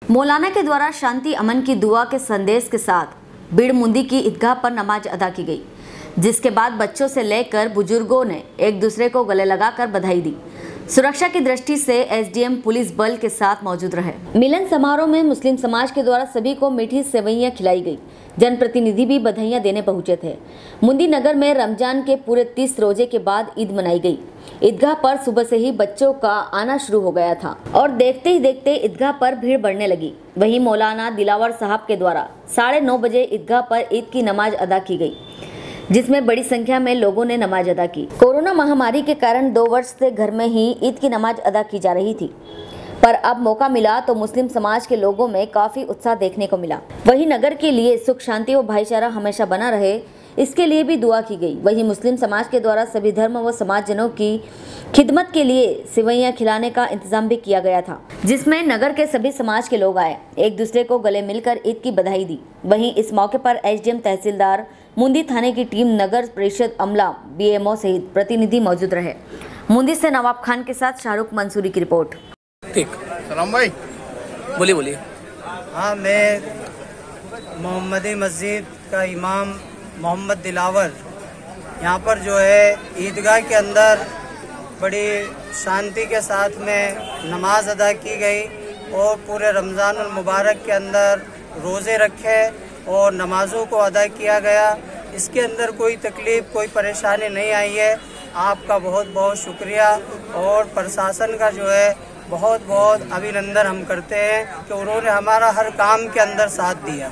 मौलाना के द्वारा शांति अमन की दुआ के संदेश के साथ बीड़ मुंदी की ईदगाह पर नमाज अदा की गई, जिसके बाद बच्चों से लेकर बुजुर्गों ने एक दूसरे को गले लगाकर बधाई दी। सुरक्षा की दृष्टि से एसडीएम पुलिस बल के साथ मौजूद रहे। मिलन समारोह में मुस्लिम समाज के द्वारा सभी को मीठी सेवइयां खिलाई गई। जनप्रतिनिधि भी बधाइयां देने पहुंचे थे। मुंदी नगर में रमजान के पूरे 30 रोजे के बाद ईद मनाई गई। ईदगाह पर सुबह से ही बच्चों का आना शुरू हो गया था और देखते ही देखते ईदगाह पर भीड़ बढ़ने लगी। वहीं मौलाना दिलावर साहब के द्वारा 9:30 बजे ईदगाह पर ईद की नमाज अदा की गई, जिसमें बड़ी संख्या में लोगों ने नमाज अदा की। कोरोना महामारी के कारण 2 वर्ष से घर में ही ईद की नमाज अदा की जा रही थी, पर अब मौका मिला तो मुस्लिम समाज के लोगों में काफी उत्साह देखने को मिला। वहीं नगर के लिए सुख शांति और भाईचारा हमेशा बना रहे, इसके लिए भी दुआ की गई। वहीं मुस्लिम समाज के द्वारा सभी धर्म व समाजजनों की खिदमत के लिए सेवइयां खिलाने का इंतजाम भी किया गया था, जिसमें नगर के सभी समाज के लोग आए, एक दूसरे को गले मिलकर ईद की बधाई दी। वहीं इस मौके पर एसडीएम तहसीलदार, मुंदी थाने की टीम, नगर परिषद अमला, बीएमओ सहित प्रतिनिधि मौजूद रहे। मुंदी से नवाब खान के साथ शाहरुख मंसूरी की रिपोर्ट। ठीक, सलाम भाई, बोलिए। हाँ, मैं मोहम्मदी मस्जिद का इमाम मोहम्मद दिलावर, यहाँ पर जो है ईदगाह के अंदर बड़ी शांति के साथ में नमाज अदा की गई और पूरे रमज़ान मुबारक के अंदर रोज़े रखे और नमाज़ों को अदा किया गया। इसके अंदर कोई तकलीफ़, कोई परेशानी नहीं आई है। आपका बहुत बहुत शुक्रिया और प्रशासन का जो है बहुत बहुत अभिनंदन हम करते हैं कि उन्होंने हमारा हर काम के अंदर साथ दिया।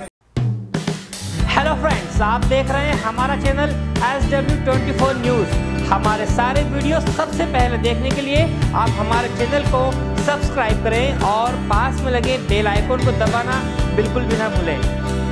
हेलो फ्रेंड्स, आप देख रहे हैं हमारा चैनल SW24 न्यूज़। हमारे सारे वीडियो सबसे पहले देखने के लिए आप हमारे चैनल को सब्सक्राइब करें और पास में लगे बेल आइकन को दबाना बिल्कुल भी ना भूलें।